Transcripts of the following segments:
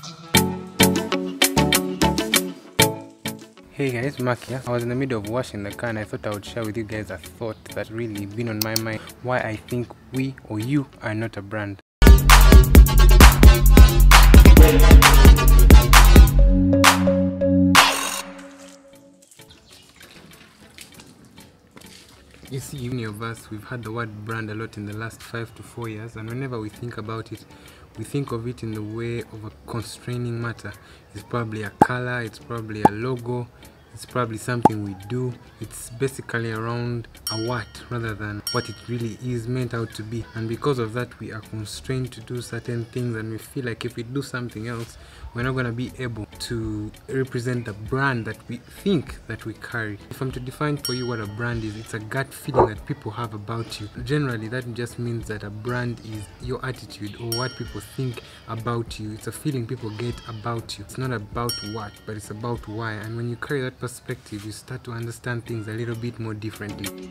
Hey guys, Mark here. I was in the middle of washing the car and I thought I would share with you guys a thought that really been on my mind, why I think we or you are not a brand. You see, many of us, we've had the word brand a lot in the last 5 to 4 years, and whenever we think about it, we think of it in the way of a constraining matter. It's probably a color, it's probably a logo, it's probably something we do. It's basically around a what rather than what it really is meant out to be. And because of that, we are constrained to do certain things, and we feel like if we do something else, we're not going to be able to represent the brand that we think that we carry. If I'm to define for you what a brand is, it's a gut feeling that people have about you. Generally, that just means that a brand is your attitude or what people think about you. It's a feeling people get about you. It's not about what, but it's about why. And when you carry that perspective, you start to understand things a little bit more differently.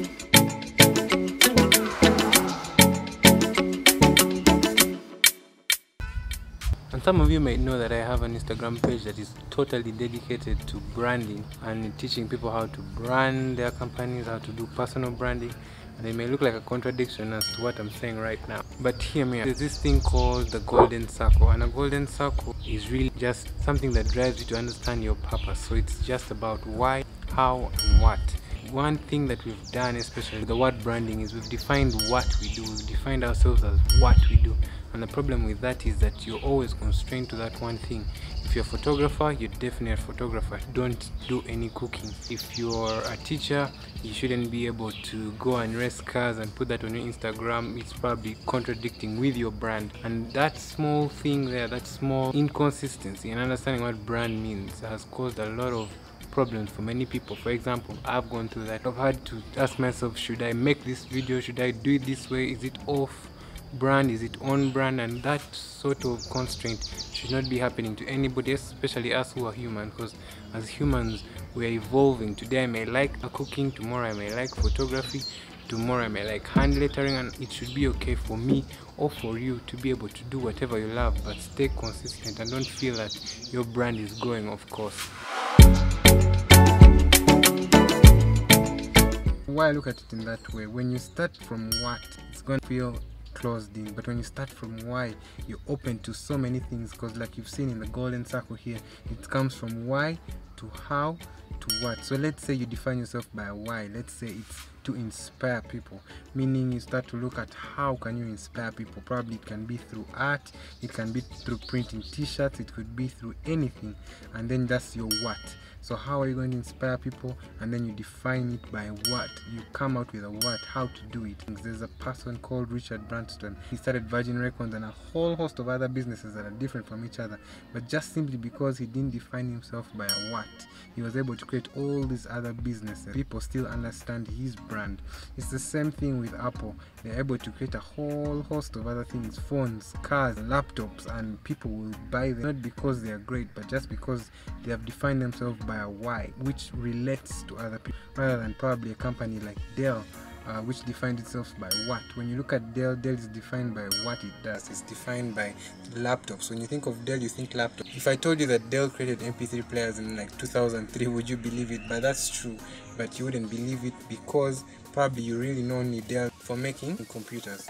And some of you might know that I have an Instagram page that is totally dedicated to branding and teaching people how to brand their companies, how to do personal branding. And it may look like a contradiction as to what I'm saying right now, but hear me out. There's this thing called the golden circle, and a golden circle is really just something that drives you to understand your purpose. So it's just about why, how, and what. One thing that we've done, especially with the word branding, is we've defined what we do. We've defined ourselves as what we do. And the problem with that is that you're always constrained to that one thing. If you're a photographer, you're definitely a photographer. Don't do any cooking. If you're a teacher, you shouldn't be able to go and race cars and put that on your Instagram. It's probably contradicting with your brand. And that small thing there, that small inconsistency in understanding what brand means has caused a lot of problems for many people. For example, I've gone through that. I've had to ask myself, should I make this video? Should I do it this way? Is it off brand? Is it on brand? And that sort of constraint should not be happening to anybody, especially us who are human, because as humans we are evolving. Today I may like cooking, tomorrow I may like photography, tomorrow I may like hand lettering, and it should be okay for me or for you to be able to do whatever you love, but stay consistent and don't feel that your brand is going off course. Why I look at it in that way, when you start from what, it's going to feel closed in, but when you start from why, you're open to so many things, because like you've seen in the golden circle here, it comes from why to how to what. So let's say you define yourself by a why. Let's say it's to inspire people, meaning you start to look at how can you inspire people. Probably it can be through art, it can be through printing t-shirts, it could be through anything, and then that's your what. So how are you going to inspire people? And then you define it by what. You come out with a what, how to do it. There's a person called Richard Branson. He started Virgin Records and a whole host of other businesses that are different from each other. But just simply because he didn't define himself by a what, he was able to create all these other businesses. People still understand his brand. It's the same thing with Apple. They're able to create a whole host of other things, phones, cars, laptops, and people will buy them not because they are great, but just because they have defined themselves by a why, which relates to other people, rather than probably a company like Dell, which defined itself by what. When you look at Dell, Dell is defined by what it does. It's defined by laptops. When you think of Dell, you think laptop. If I told you that Dell created MP3 players in like 2003, would you believe it? But that's true, but you wouldn't believe it because probably you really know only Dell for making computers.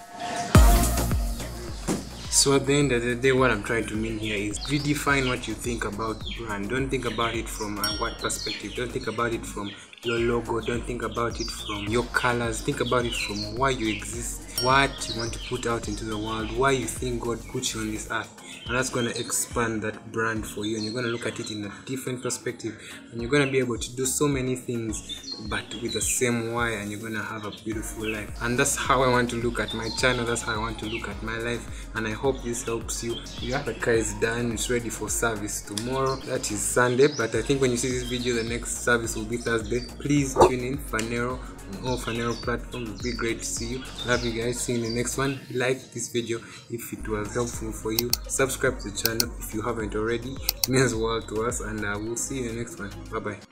So at the end of the day, what I'm trying to mean here is redefine what you think about brand. Don't think about it from a what perspective. Don't think about it from your logo. Don't think about it from your colors. Think about it from why you exist, what you want to put out into the world, why you think God put you on this earth. And that's going to expand that brand for you, and you're going to look at it in a different perspective, and you're going to be able to do so many things but with the same why, and you're going to have a beautiful life. And that's how I want to look at my channel, that's how I want to look at my life, and I hope this helps you. Yeah, the car is done, it's ready for service tomorrow. That is Sunday, but I think when you see this video, the next service will be Thursday. Please tune in Fanero on all Fanero platforms. It would be great to see you. Love you guys. See you in the next one. Like this video if it was helpful for you. Subscribe to the channel if you haven't already. It means a lot to us, and we'll see you in the next one. Bye bye.